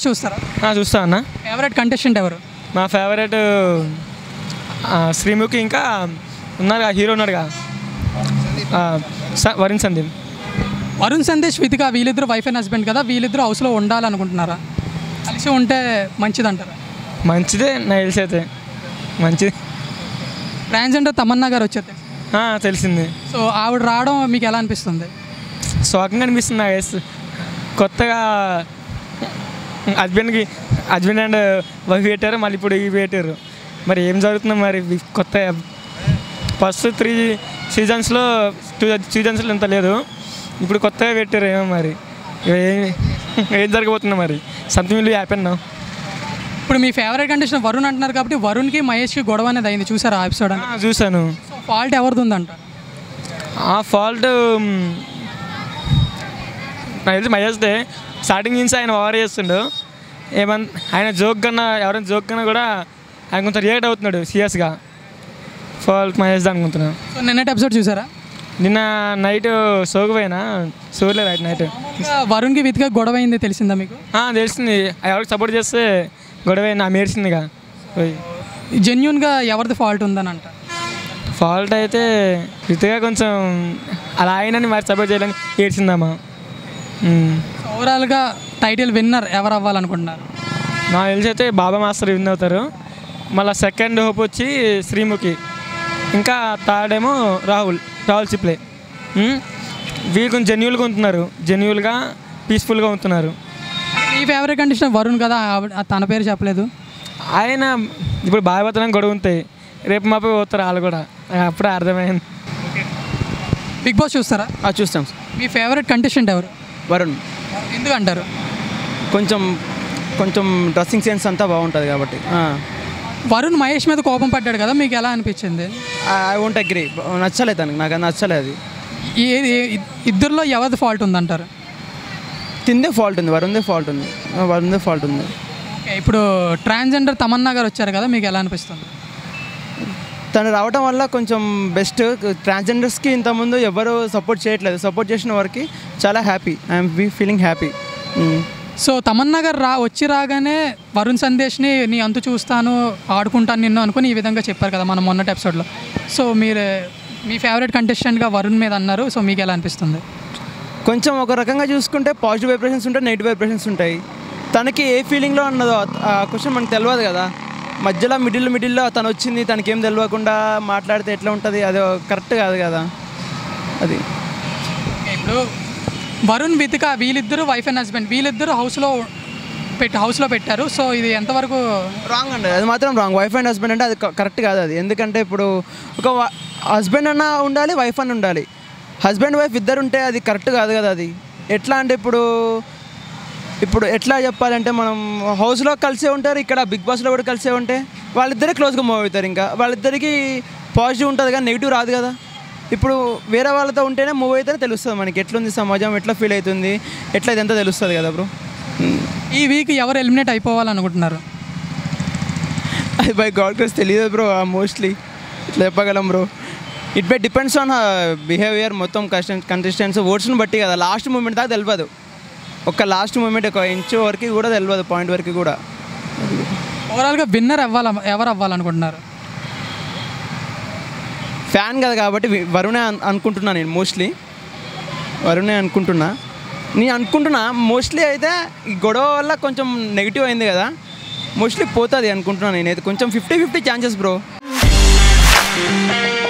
Boss చూస్తారా? చూస్తా అన్న. ఫేవరెట్ కంటెస్టెంట్ ఎవరు? మా ఫేవరెట్ శ్రీముఖి, ఇంకా ఉన్నారుగా హీరో ఉన్నాడుగా వరుణ్ సందీప్. వరుణ్ సందేశ్ వితిక వీళ్ళిద్దరు వైఫ్ అండ్ హస్బెండ్ కదా, వీళ్ళిద్దరు హౌస్లో ఉండాలనుకుంటున్నారా? కలిసి ఉంటే మంచిదంటారా? మంచిదే నాకు తెలిసి అయితే మంచిది. ట్రాన్స్జెండర్ తమన్నా గారు వచ్చారు తెలిసింది. సో ఆవిడ రావడం మీకు ఎలా అనిపిస్తుంది? షాకింగ్ అనిపిస్తుంది నాకు. ఎస్, కొత్తగా హస్బెండ్ అండ్ వైఫ్ పెట్టారు, మళ్ళీ ఇప్పుడు ఇవి పెట్టారు. మరి ఏం జరుగుతుందో మరి కొత్త. ఫస్ట్ 3 సీజన్స్లో 2 సీజన్స్లో ఇంత లేదు, ఇప్పుడు కొత్తగా పెట్టారు. ఏమో మరి ఏం జరగబోతుందో మరి. Something will happen now. ఇప్పుడు మీ ఫేవరెట్ కంటెస్టెంట్ వరుణ్ అంటున్నారు కాబట్టి వరుణ్కి మహేష్కి గొడవ అనేది అయింది, చూసారా ఆ ఎపిసోడ్? చూశాను. సో ఫాల్ట్ ఎవరిది ఉందంట? ఆ ఫాల్ట్ నాకు తెలిసి మహేష్దే. స్టార్టింగ్ నుంచి ఆయన ఓవర్ చేస్తుండు. ఆయన జోక్ కన్నా ఎవరైనా జోక్ కన్నా కూడా ఆయన కొంచెం రియాక్ట్ అవుతున్నాడు సీరియస్గా. ఫాల్ట్ మహేష్ అనుకుంటున్నాను. సో నిన్నటి ఎపిసోడ్ చూసారా? నిన్న నైట్ సోగిపోయినా సోగలేదు. నైట్ వరుణ్కి వితిగా గొడవ అయింది, తెలిసిందా మీకు? తెలిసింది. ఎవరికి సపోర్ట్ చేస్తే గొడవ అయింది, ఆమె ఏడ్చిందిగా. జెన్యున్గా ఎవరిది ఫాల్ట్ ఉందని అంట? ఫాల్ట్ అయితే వితిగా కొంచెం అలా ఆయనని మరి సపోర్ట్ చేయాలని ఏడ్చిందమ్మా. ఓవరాల్గా టైటిల్ విన్నర్ ఎవరు అవ్వాలనుకుంటున్నారు? నాకు తెలిసి అయితే బాబా మాస్టర్ విన్ అవుతారు. మళ్ళీ సెకండ్ హోప్ వచ్చి శ్రీముఖి, ఇంకా థర్డ్ ఏమో రాహుల్ చిప్లే. వీళ్ళు కొంచెం జెన్యున్గా పీస్ఫుల్గా ఉంటున్నారు. మీ ఫేవరెట్ కంటెస్టెంట్ వరుణ్ కదా, తన పేరు చెప్పలేదు. ఆయన ఇప్పుడు భాగవతం గొడవ ఉంటాయి, రేపు మాపై పోతారు వాళ్ళు కూడా, అప్పుడే అర్థమైంది. బిగ్ బాస్ చూస్తారా? చూస్తాం. మీ ఫేవరెట్ కంటెస్టెంట్ ఎవరు? వరుణ్. ఎందుకు అంటారు? కొంచెం డ్రెస్సింగ్ సెన్స్ అంతా బాగుంటుంది కాబట్టి. వరుణ్ మహేష్ మీద కోపం పడ్డాడు కదా, మీకు ఎలా అనిపించింది? I won't agree. నచ్చలేదు తనకి, నాకు నచ్చలేదు. ఇద్దరిలో ఎవరిది ఫాల్ట్ ఉందంటారు? తిందే ఫాల్ట్ ఉంది, వరుణ్దే ఫాల్ట్ ఉంది. ఓకే, ఇప్పుడు ట్రాన్స్జెండర్ తమన్నా గారు వచ్చారు కదా, మీకు ఎలా అనిపిస్తుంది? తను రావడం వల్ల కొంచెం బెస్ట్. ట్రాన్స్జెండర్స్కి ఇంతకుముందు ఎవరు సపోర్ట్ చేయట్లేదు, సపోర్ట్ చేసిన వారికి చాలా happy. I'm feeling happy. So Tamannaah garu రాగానే వరుణ్ సందేశ్ని నీ అంతు చూస్తాను, ఆడుకుంటాను నిన్ను అనుకుని ఈ విధంగా చెప్పారు కదా మనం మొన్నటి ఎపిసోడ్లో. సో మీరు మీ ఫేవరెట్ కంటెస్టెంట్గా వరుణ్ మీద అన్నారు, సో మీకు ఎలా అనిపిస్తుంది? కొంచెం ఒక రకంగా చూసుకుంటే పాజిటివ్ వైబ్రేషన్స్ ఉంటాయి, నెగిటివ్ వైబ్రేషన్స్ ఉంటాయి. తనకి ఏ ఫీలింగ్లో అన్నదో ఆ క్వశ్చన్ మనకు తెలియదు కదా. మధ్యలో మిడిల్లో తను వచ్చింది, తనకి ఏం తెలియకుండా మాట్లాడితే ఎట్లా ఉంటుంది, అది కరెక్ట్ కాదు కదా. అది ఇప్పుడు వరుణ్ వితిక వీళ్ళిద్దరూ వైఫ్ అండ్ హస్బెండ్, వీళ్ళిద్దరూ హౌస్లో పెట్టారు. సో ఇది ఎంతవరకు రాంగ్ అండి? అది మాత్రం రాంగ్. వైఫ్ అండ్ హస్బెండ్ అంటే అది కరెక్ట్ కాదు అది. ఎందుకంటే ఇప్పుడు ఒక హస్బెండ్ అన్న ఉండాలి, వైఫ్ అని ఉండాలి. హస్బెండ్ వైఫ్ ఇద్దరు ఉంటే అది కరెక్ట్ కాదు కదా. అది ఎట్లా అంటే ఇప్పుడు ఎట్లా చెప్పాలంటే, మనం హౌస్లో కలిసే ఉంటారు, ఇక్కడ బిగ్ బాస్లో కూడా కలిసే ఉంటే వాళ్ళిద్దరే క్లోజ్గా మూవ్ అవుతారు. ఇంకా వాళ్ళిద్దరికి పాజిటివ్ ఉంటుంది కానీ నెగిటివ్ రాదు కదా. ఇప్పుడు వేరే వాళ్ళతో ఉంటేనే మూవ్ అయితేనే తెలుస్తుంది మనకి ఎట్లుంది సమాజం, ఎట్లా ఫీల్ అవుతుంది, ఎట్లా ఇదంతా తెలుస్తుంది కదా బ్రో. ఈ వీక్ ఎవరు ఎలిమినేట్ అయిపోవాలనుకుంటున్నారు? అది బై గాడ్ గ్రేస్ తెలియదు బ్రో. మోస్ట్లీ ఇట్లా చెప్పగలం bro. It by depends on behaviour. మొత్తం కంటెస్టెంట్స్ ఓట్స్ని బట్టి కదా. లాస్ట్ మూమెంట్ దాకా తెలియదు. లాస్ట్ మూమెంట్ ఒక ఇంచు వరకు కూడా తెలియదు, పాయింట్ వరకు కూడా. ఓవరాల్గా విన్నర్ ఎవరు అవ్వాలనుకుంటున్నారు? ఫ్యాన్ కదా కాబట్టి వరుణే అనుకుంటున్నా నేను. మోస్ట్లీ వరుణే అనుకుంటున్నా. మోస్ట్లీ అయితే ఈ గొడవ వల్ల కొంచెం నెగిటివ్ అయింది కదా, మోస్ట్లీ పోతుంది అనుకుంటున్నాను నేనైతే. కొంచెం 50-50 ఛాన్సెస్ బ్రో.